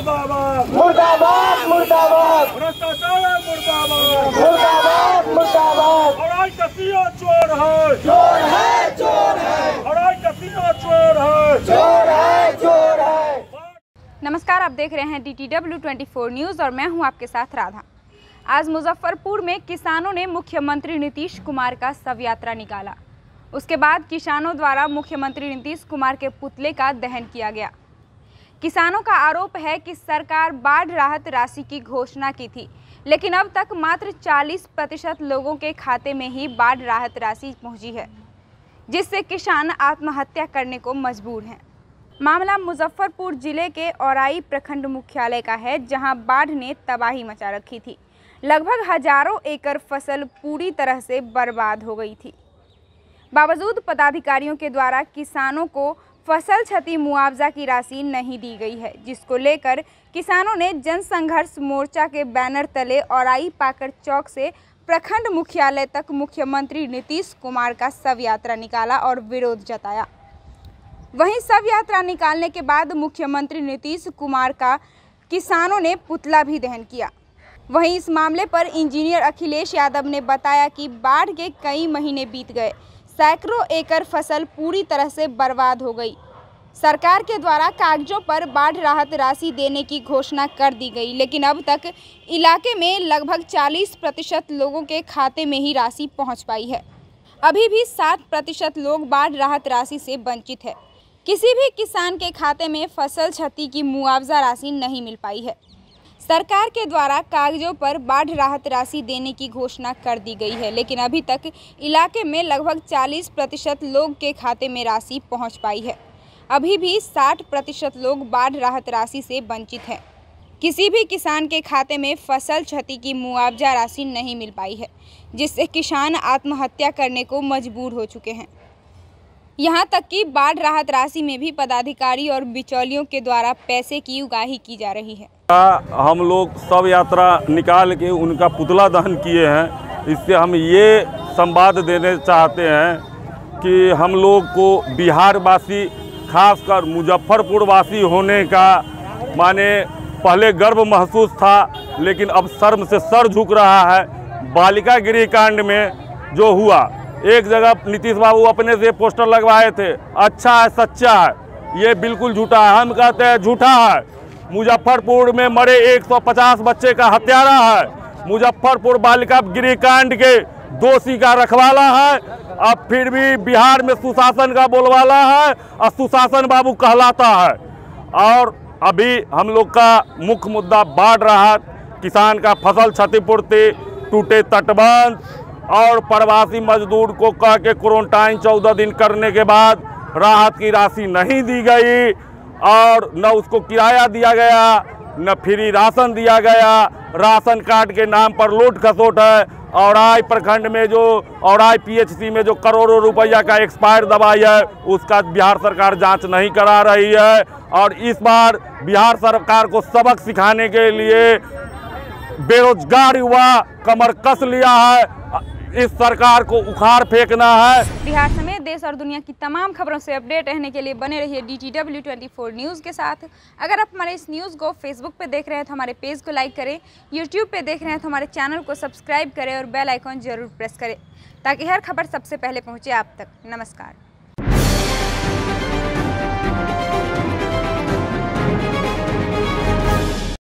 मुर्दाबाद मुर्दाबाद मुर्दाबाद भ्रष्टाचार मुर्दाबाद मुर्दाबाद मुर्दाबाद। हराई कसिया चोर है चोर है चोर है हराई कसिया चोर है चोर है चोर है। नमस्कार, आप देख रहे हैं DTW 24 न्यूज़ और मैं हूं आपके साथ राधा। आज मुजफ्फरपुर में किसानों ने मुख्यमंत्री नीतीश कुमार का शव यात्रा निकाला। उसके बाद किसानों द्वारा मुख्यमंत्री नीतीश कुमार के पुतले का दहन किया गया। किसानों का आरोप है कि सरकार बाढ़ राहत राशि की घोषणा की थी, लेकिन अब तक मात्र 40% लोगों के खाते में ही बाढ़ राहत राशि पहुंची है, जिससे किसान आत्महत्या करने को मजबूर हैं। मामला मुजफ्फरपुर जिले के औराई प्रखंड मुख्यालय का है, जहां बाढ़ ने तबाही मचा रखी थी। लगभग हजारों एकड़ फसल पूरी तरह से बर्बाद हो गई थी। बावजूद पदाधिकारियों के द्वारा किसानों को फसल क्षति मुआवजा की राशि नहीं दी गई है, जिसको लेकर किसानों ने जनसंघर्ष मोर्चा के बैनर तले औराई पाकर चौक से प्रखंड मुख्यालय तक मुख्यमंत्री नीतीश कुमार का शव यात्रा निकाला और विरोध जताया। वहीं शव यात्रा निकालने के बाद मुख्यमंत्री नीतीश कुमार का किसानों ने पुतला भी दहन किया। वहीं इस मामले पर इंजीनियर अखिलेश यादव ने बताया कि बाढ़ के कई महीने बीत गए, सैकड़ों एकड़ फसल पूरी तरह से बर्बाद हो गई। सरकार के द्वारा कागजों पर बाढ़ राहत राशि देने की घोषणा कर दी गई, लेकिन अब तक इलाके में लगभग 40% लोगों के खाते में ही राशि पहुंच पाई है। अभी भी 60% लोग बाढ़ राहत राशि से वंचित है। किसी भी किसान के खाते में फसल क्षति की मुआवजा राशि नहीं मिल पाई है। सरकार के द्वारा कागजों पर बाढ़ राहत राशि देने की घोषणा कर दी गई है, लेकिन अभी तक इलाके में लगभग 40% लोग के खाते में राशि पहुंच पाई है। अभी भी 60% लोग बाढ़ राहत राशि से वंचित हैं। किसी भी किसान के खाते में फसल क्षति की मुआवजा राशि नहीं मिल पाई है, जिससे किसान आत्महत्या करने को मजबूर हो चुके हैं। यहाँ तक कि बाढ़ राहत राशि में भी पदाधिकारी और बिचौलियों के द्वारा पैसे की उगाही की जा रही है। हम लोग शव यात्रा निकाल के उनका पुतला दहन किए हैं। इससे हम ये संवाद देने चाहते हैं कि हम लोग को बिहार वासी, खासकर मुजफ्फरपुर वासी होने का माने पहले गर्व महसूस था, लेकिन अब शर्म से सर झुक रहा है। बालिका गृह कांड में जो हुआ, एक जगह नीतीश बाबू अपने से पोस्टर लगवाए थे, अच्छा है सच्चा है, ये बिल्कुल झूठा है। हम कहते हैं झूठा है। मुजफ्फरपुर में मरे 150 बच्चे का हत्यारा है। मुजफ्फरपुर बालिका गृह कांड के दोषी का रखवाला है। अब फिर भी बिहार में सुशासन का बोलवाला है और सुशासन बाबू कहलाता है। और अभी हम लोग का मुख्य मुद्दा बाढ़ राहत, किसान का फसल क्षतिपूर्ति, टूटे तटबंध और प्रवासी मजदूर को कह के क्वारंटाइन 14 दिन करने के बाद राहत की राशि नहीं दी गई और न उसको किराया दिया गया, न फ्री राशन दिया गया। राशन कार्ड के नाम पर लूट खसोट है। औराई प्रखंड में जो औराई PHC में जो करोड़ों रुपया का एक्सपायर दवाई है, उसका बिहार सरकार जांच नहीं करा रही है। और इस बार बिहार सरकार को सबक सिखाने के लिए बेरोजगार युवा कमर कस लिया है। इस सरकार को उखाड़ फेंकना है। बिहार समेत देश और दुनिया की तमाम खबरों से अपडेट रहने के लिए बने रहिए DTW 24 न्यूज़ के साथ। अगर आप हमारे इस न्यूज़ को फेसबुक पे देख रहे हैं तो हमारे पेज को लाइक करें, यूट्यूब पे देख रहे हैं तो हमारे चैनल को सब्सक्राइब करें और बेल आइकॉन जरूर प्रेस करें, ताकि हर खबर सबसे पहले पहुँचे आप तक। नमस्कार।